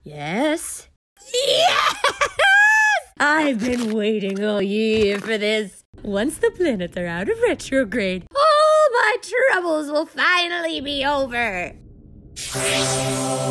Yes? Yes! I've been waiting all year for this. Once the planets are out of retrograde, all my troubles will finally be over.